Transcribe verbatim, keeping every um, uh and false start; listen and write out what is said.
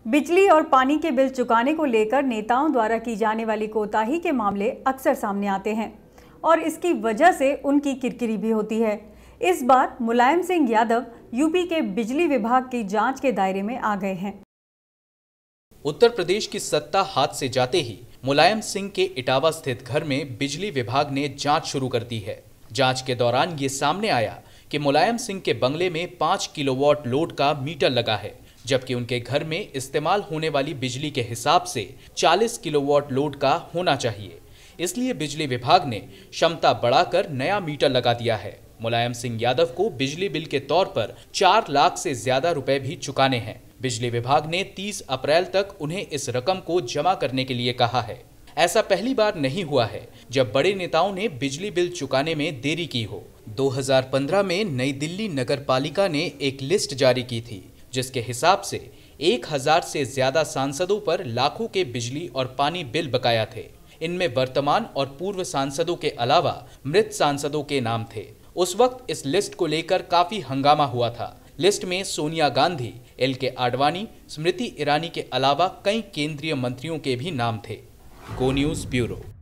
बिजली और पानी के बिल चुकाने को लेकर नेताओं द्वारा की जाने वाली कोताही के मामले अक्सर सामने आते हैं और इसकी वजह से उनकी किरकिरी भी होती है। इस बार मुलायम सिंह यादव यूपी के बिजली विभाग की जांच के दायरे में आ गए हैं। उत्तर प्रदेश की सत्ता हाथ से जाते ही मुलायम सिंह के इटावा स्थित घर में बिजली विभाग ने जांच शुरू कर दी है। जांच के दौरान ये सामने आया कि मुलायम सिंह के बंगले में पाँच किलोवाट लोड का मीटर लगा है, जबकि उनके घर में इस्तेमाल होने वाली बिजली के हिसाब से चालीस किलोवाट लोड का होना चाहिए। इसलिए बिजली विभाग ने क्षमता बढ़ाकर नया मीटर लगा दिया है। मुलायम सिंह यादव को बिजली बिल के तौर पर चार लाख से ज्यादा रुपए भी चुकाने हैं। बिजली विभाग ने तीस अप्रैल तक उन्हें इस रकम को जमा करने के लिए कहा है। ऐसा पहली बार नहीं हुआ है जब बड़े नेताओं ने बिजली बिल चुकाने में देरी की हो। दो हज़ार पंद्रह में नई दिल्ली नगर पालिका ने एक लिस्ट जारी की थी, जिसके हिसाब से एक हजार से ज्यादा सांसदों पर लाखों के बिजली और पानी बिल बकाया थे। इनमें वर्तमान और पूर्व सांसदों के अलावा मृत सांसदों के नाम थे। उस वक्त इस लिस्ट को लेकर काफी हंगामा हुआ था। लिस्ट में सोनिया गांधी, एल के आडवाणी, स्मृति ईरानी के अलावा कई केंद्रीय मंत्रियों के भी नाम थे। Go news bureau.